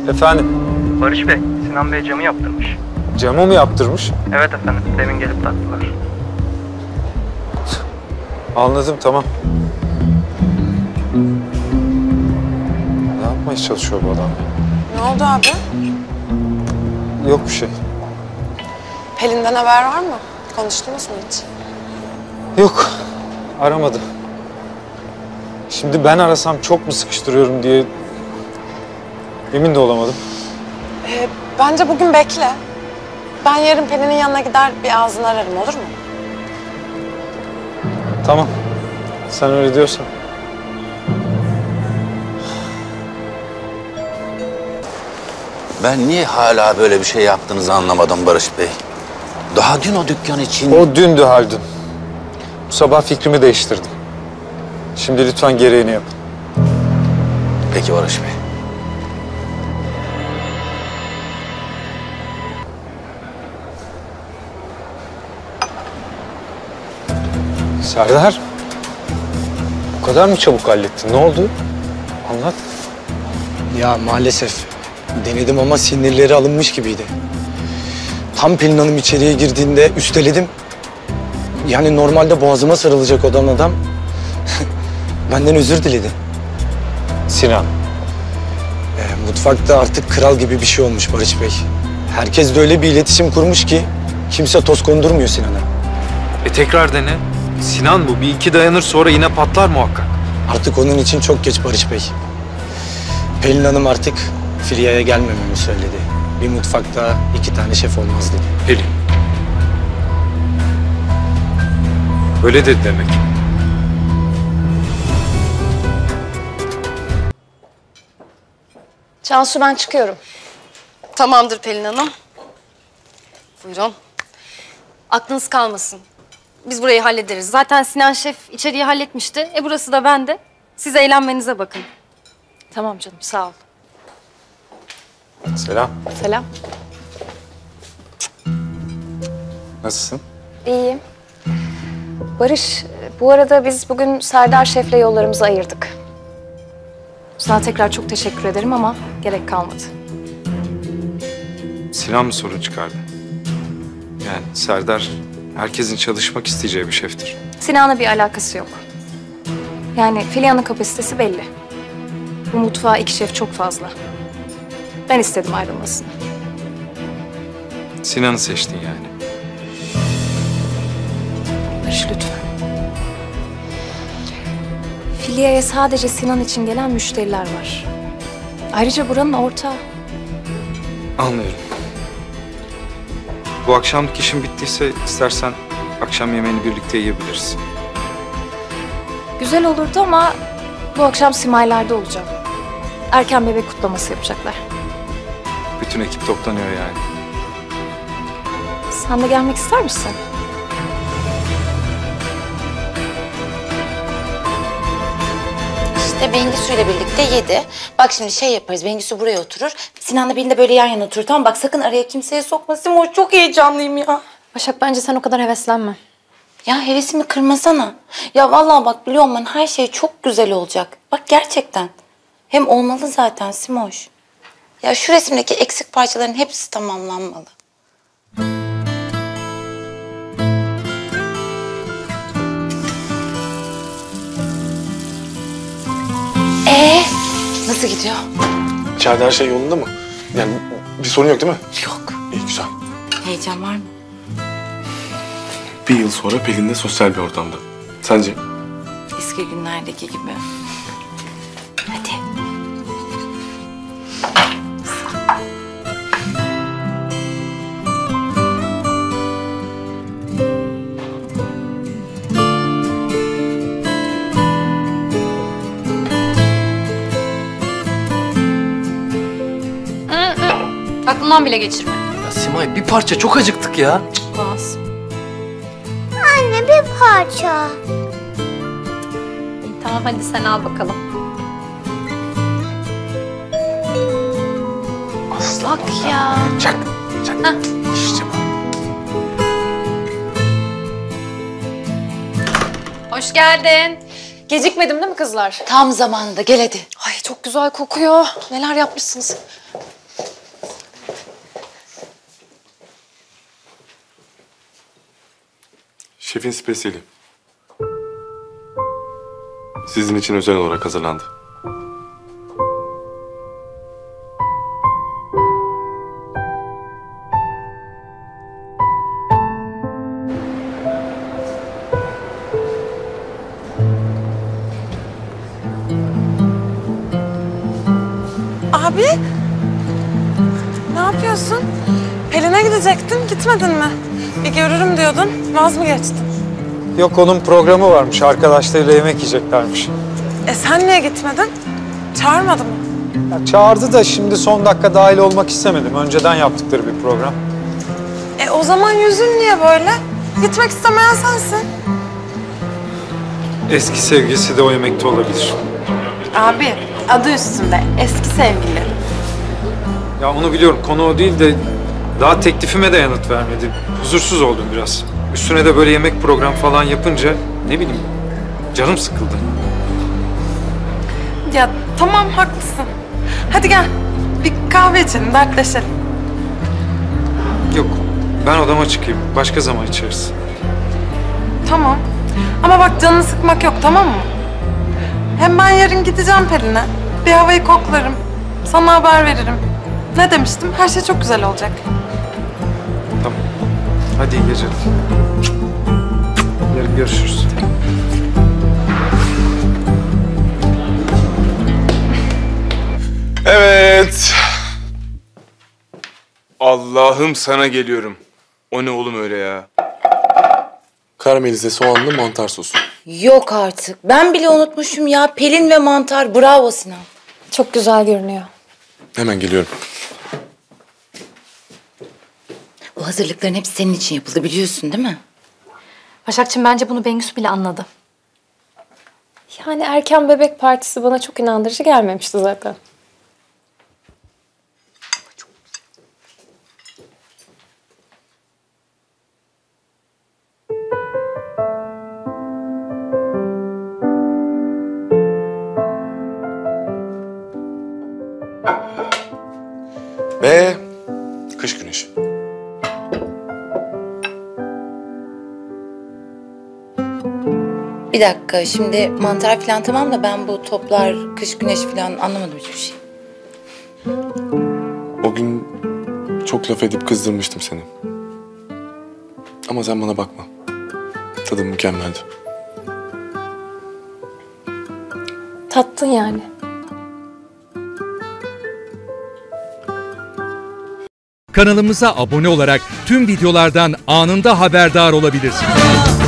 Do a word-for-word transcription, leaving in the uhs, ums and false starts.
Efendim? Barış Bey, Sinan Bey camı yaptırmış. Camı mı yaptırmış? Evet efendim, demin gelip taktılar. Anladım, tamam. Ne yapmaya çalışıyor bu adam? Ne oldu abi? Yok bir şey. Pelin'den haber var mı? Konuştunuz mu hiç? Yok, aramadı. Şimdi ben arasam çok mu sıkıştırıyorum diye emin de olamadım. Ee, bence bugün bekle. Ben yarın Pelin'in yanına gider bir ağzını ararım, olur mu? Tamam, sen öyle diyorsan. Ben niye hala böyle bir şey yaptığınızı anlamadım Barış Bey. Daha dün o dükkan için... O dündü Haldun. Bu sabah fikrimi değiştirdim. Şimdi lütfen gereğini yapın. Peki Barış Bey. Serdar, bu kadar mı çabuk hallettin? Ne oldu? Anlat. Ya maalesef denedim ama sinirleri alınmış gibiydi. Tam Pelin Hanım içeriye girdiğinde üsteledim. Yani normalde boğazıma sarılacak olan adam benden özür diledi. Sinan. E, mutfakta artık kral gibi bir şey olmuş Barış Bey. Herkes de öyle bir iletişim kurmuş ki kimse toz kondurmuyor Sinan'a. E tekrar dene. Sinan bu. Bir iki dayanır sonra yine patlar muhakkak. Artık onun için çok geç Barış Bey. Pelin Hanım artık Filya'ya gelmememi söyledi. Bir mutfakta iki tane şef olmaz dedi. Pelin. Öyle dedi demek. Cansu, ben çıkıyorum. Tamamdır Pelin Hanım. Buyurun. Aklınız kalmasın. Biz burayı hallederiz. Zaten Sinan Şef içeriği halletmişti. E burası da bende. Siz eğlenmenize bakın. Tamam canım, sağ ol. Selam. Selam. Nasılsın? İyiyim. Barış, bu arada biz bugün Serdar Şef'le yollarımızı ayırdık. Sana tekrar çok teşekkür ederim ama gerek kalmadı. Sinan mı sorun çıkardı? Yani Serdar herkesin çalışmak isteyeceği bir şeftir. Sinan'la bir alakası yok. Yani Filya'nın kapasitesi belli. Bu mutfağa iki şef çok fazla. Ben istedim ayrılmasını. Sinan'ı seçtin yani. Barış, lütfen. Filya'ya sadece Sinan için gelen müşteriler var. Ayrıca buranın ortağı. Anlıyorum. Bu akşamlık işin bittiyse istersen akşam yemeğini birlikte yiyebiliriz. Güzel olurdu ama bu akşam Simaylar'da olacağım. Erken bebek kutlaması yapacaklar. Bütün ekip toplanıyor yani. Sen de gelmek ister misin? İşte Bengisu ile birlikte yedi. Bak şimdi şey yaparız, Bengisu buraya oturur. Sinan'la Pelin de böyle yan yana oturur. Tamam, bak sakın araya kimseye sokma. Simoş, çok heyecanlıyım ya. Başak, bence sen o kadar heveslenme. Ya hevesimi kırmasana. Ya vallahi bak biliyorum ben, her şey çok güzel olacak. Bak gerçekten. Hem olmalı zaten Simoş. Ya şu resimdeki eksik parçaların hepsi tamamlanmalı. Ee, nasıl gidiyor? İçeride her şey yolunda mı? Yani bir sorun yok değil mi? Yok. İyi, güzel. Heyecan var mı? Bir yıl sonra Pelin'le sosyal bir ortamda. Sence? Eski günlerdeki gibi. Hadi. Aklından bile geçirme. Ya Simay, bir parça, çok acıktık ya. Olmaz. Anne, bir parça. Tamam, hadi sen al bakalım. Aslan. Bak ya. Çak. Çak. Hah. İşte bu. Hoş geldin. Gecikmedim değil mi kızlar? Tam zamanında, gel hadi. Ay, çok güzel kokuyor. Neler yapmışsınız? Şefin spesiyeli. Sizin için özel olarak hazırlandı. Abi, ne yapıyorsun? Pelin'e gidecektin, gitmedin mi? Bir görürüm diyordun, vaz mı geçtin? Yok, onun programı varmış. Arkadaşlarıyla yemek yiyeceklermiş. E sen niye gitmedin? Çağırmadı mı? Ya çağırdı da şimdi son dakika dahil olmak istemedim. Önceden yaptıkları bir program. E o zaman yüzün niye böyle? Gitmek istemeyen sensin. Eski sevgilisi de o yemekte olabilir. Abi, adı üstünde. Eski sevgili. Ya onu biliyorum. Konu o değil de daha teklifime de yanıt vermedi. Huzursuz oldum biraz. Üstüne de böyle yemek program falan yapınca ne bileyim canım sıkıldı. Ya tamam, haklısın. Hadi gel, bir kahve içelim, dertleşelim. Yok, ben odama çıkayım. Başka zaman içeriz. Tamam. Ama bak, canını sıkmak yok, tamam mı? Hem ben yarın gideceğim Pelin'e. Bir havayı koklarım. Sana haber veririm. Ne demiştim? Her şey çok güzel olacak. Tamam. Hadi iyi geceler. Yarın görüşürüz. Evet. Allah'ım sana geliyorum. O ne oğlum öyle ya? Karamelize soğanlı mantar sosu. Yok artık. Ben bile unutmuşum ya. Pelin ve mantar. Bravo Sinan. Çok güzel görünüyor. Hemen geliyorum. Bu hazırlıkların hepsi senin için yapıldı, biliyorsun değil mi? Başakçığım, bence bunu Bengüs bile anladı. Yani erken bebek partisi bana çok inandırıcı gelmemişti zaten. Ve kış güneşi. Bir dakika, şimdi mantar falan tamam da ben bu toplar, kış güneş falan anlamadım hiçbir şey. O gün çok laf edip kızdırmıştım seni. Ama sen bana bakma. Tadım mükemmeldi. Tattın yani. Kanalımıza abone olarak tüm videolardan anında haberdar olabilirsiniz.